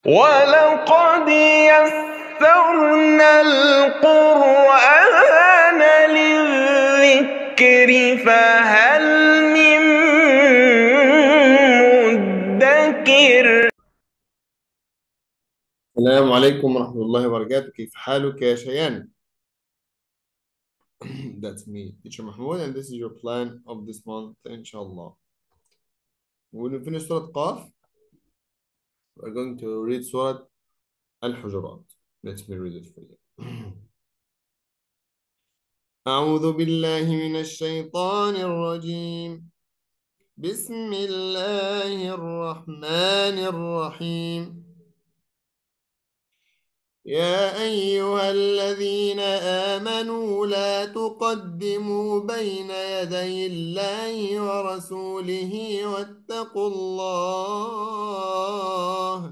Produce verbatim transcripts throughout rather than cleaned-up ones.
وَلَقَدْ يَسَّرْنَا الْقُرْآنَ لِلذِّكْرِ فَهَلْ مِن مُّدَّكِرٍ. السلام عليكم ورحمة الله وبركاته. كيف حالك يا شيان؟ That's me, teacher Mahmoud, and this is your plan of this month, inshallah. When we finish Surah Qaf, we're going to read Surah Al-Hujurat. Let me read it for you. أعوذ بالله من الشيطان الرجيم. بسم الله الرحمن الرحيم. يا أيها الذين آمنوا لا تقدموا بين يدي الله ورسوله واتقوا الله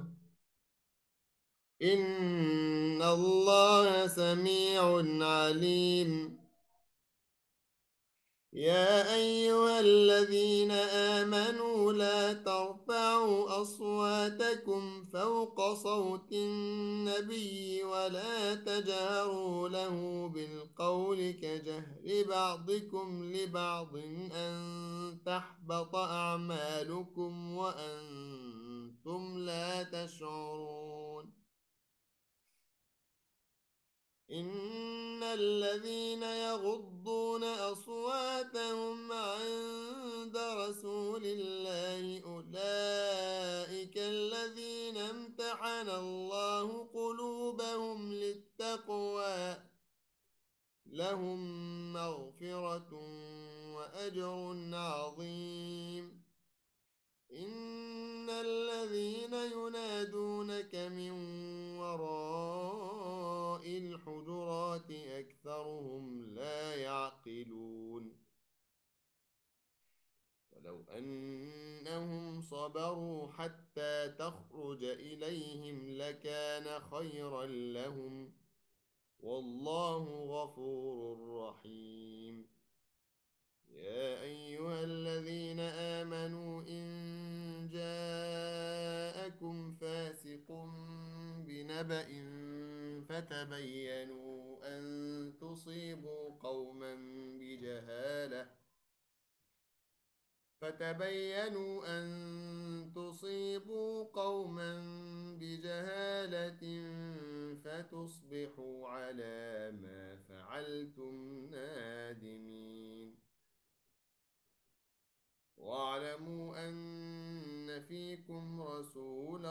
إن الله سميع عليم. يا أيها الذين آمنوا لا ترفعوا أصواتكم فوق صوت النبي ولا تجهروا له بالقول كجهر بعضكم لبعض أن تحبط أعمالكم وأنتم لا تشعرون. إن الذين يغضون أصواتهم عند رسول الله أولئك الذين امتحن الله قلوبهم للتقوى لهم مغفرة وأجر عظيم. إن الذين ينادونك من وراء الحجرات أكثرهم لا يعقلون. ولو أنهم صبروا حتى تخرج إليهم لكان خيرا لهم والله غفور رحيم. يا أيها الذين آمنوا إن جاءكم فاسق بنبأ فتبينوا أن تصيبوا قوما بجهالة فتبينوا أن تصيبوا قوما بجهالة فتصبحوا على ما فعلتم نادمين. واعلموا أن فيكم رسول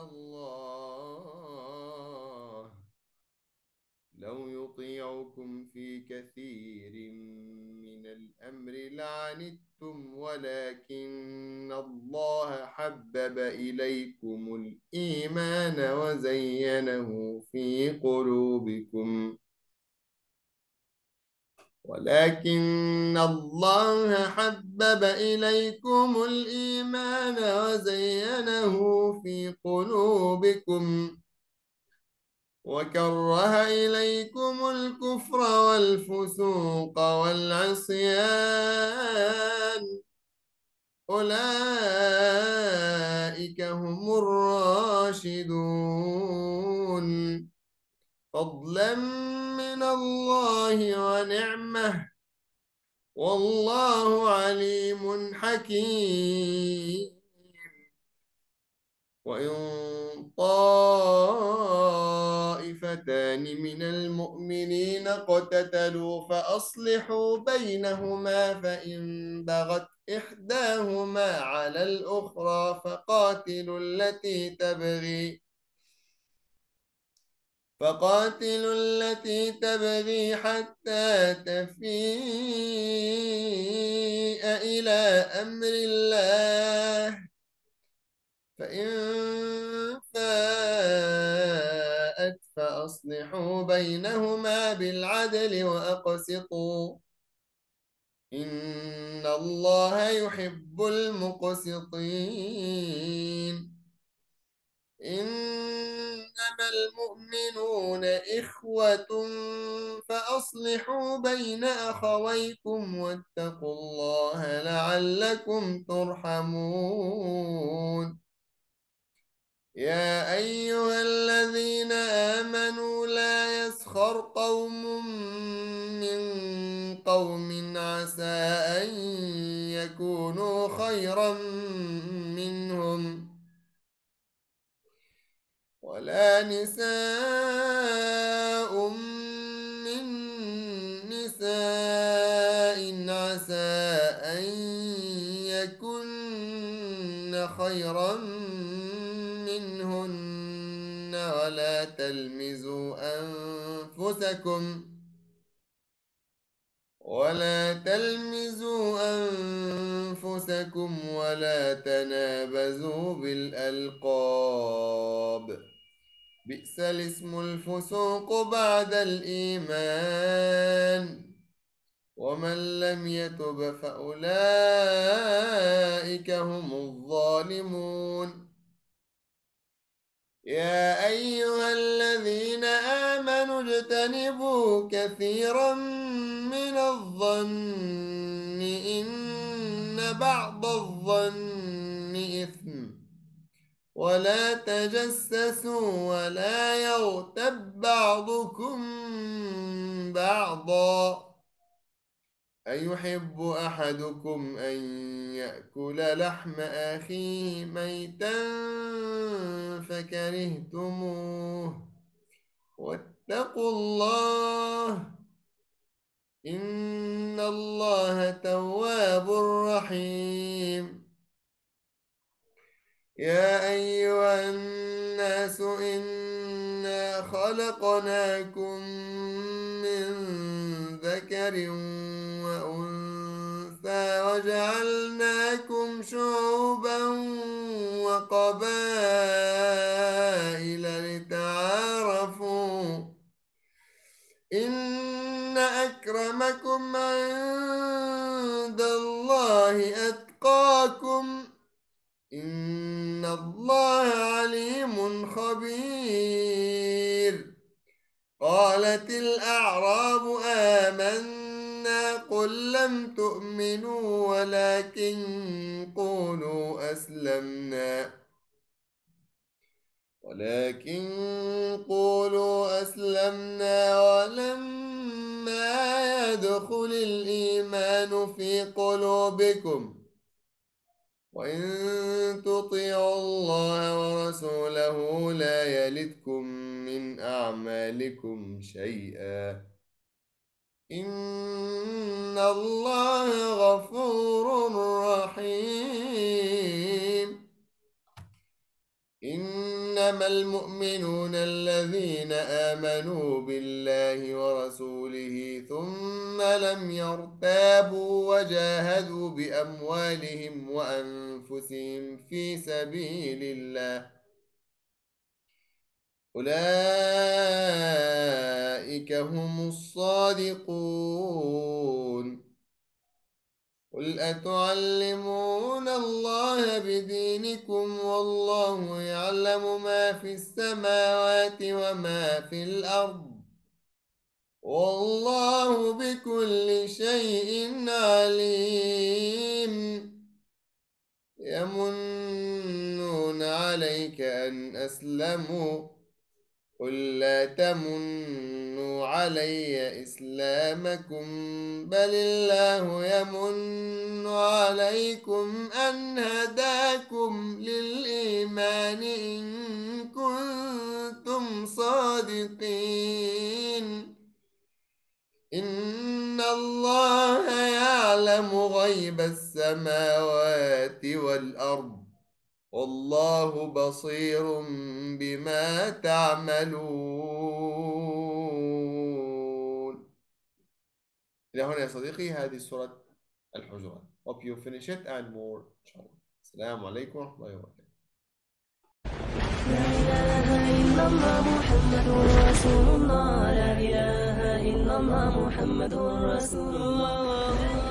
الله لو يطيعكم في كثير من الأمر لعنتم ولكن الله حبب إليكم الإيمان وزينه في قلوبكم ولكن الله حبب إليكم الإيمان وزينه في قلوبكم وكره إليكم الكفر والفسوق والعصيان أولئك هم الراشدون فضلا من الله ونعمه والله عليم حكيم. وإن طائفتان من المؤمنين اقتتلوا فأصلحوا بينهما فإن بغت إحداهما على الأخرى فقاتلوا التي تبغي فقاتلوا التي تبغي حتى تفيء إلى أمر الله فإن فاءت فأصلحوا بينهما بالعدل وأقسطوا إن الله يحب المقسطين. إنما المؤمنون إخوة فأصلحوا بين أخويكم واتقوا الله لعلكم ترحمون. يا أيها يسخر قوم من قوم عسى أن يكونوا خيرا منهم ولا نساء من نساء عسى أن يكن خيرا منهن ولا تلمزوا أنفسكم ولا تلمزوا أنفسكم ولا تنابزوا بالألقاب بئس الاسم الفسوق بعد الإيمان ومن لم يتب فأولئك هم الظالمون يا أيها الذين آمنوا اجتنبوا كثيرا من الظن إن بعض الظن إثم ولا تجسسوا ولا يغتب بعضكم بعضا أيحب أحدكم أن يأكل لحم أخيه ميتا فكرهتموه واتقوا الله إن الله تواب رحيم يا أيها الناس إنا خلقناكم من ذكر وأنثى وجعلناكم شعوبا وقبائل لتعارفوا إن أكرمكم عند الله أتقاكم إن الله عليم خبير قالت الأعراب آمنا قل لم تؤمنوا ولكن قولوا أسلمنا ولكن قولوا أسلمنا ولما يدخل الإيمان في قلوبكم وإن تطيعوا الله ورسوله لا يلدكم من أعمالكم شيئا إن الله غفور رحيم إنما المؤمنون الذين آمنوا بالله ورسوله ثم لم يرتابوا وجاهدوا بأموالهم وأنفسهم في سبيل الله أولئك هم الصادقون قل أتعلمون الله بدينكم والله يعلم ما في السماوات وما في الأرض والله بكل شيء عليم يمنون عليك أن أسلموا قل لا تمنوا علي إسلامكم بل الله يمن عليكم أن هداكم للإيمان إن كنتم صادقين إن الله يعلم غيب السماوات والأرض والله بصير بما تعملون. إلى هنا يا صديقي هذه سورة الحجرات. Hope you finish it and more إن شاء الله. السلام عليكم ورحمة الله وبركاته. لا إله إلا الله محمد رسول الله لا إله إلا الله محمد رسول الله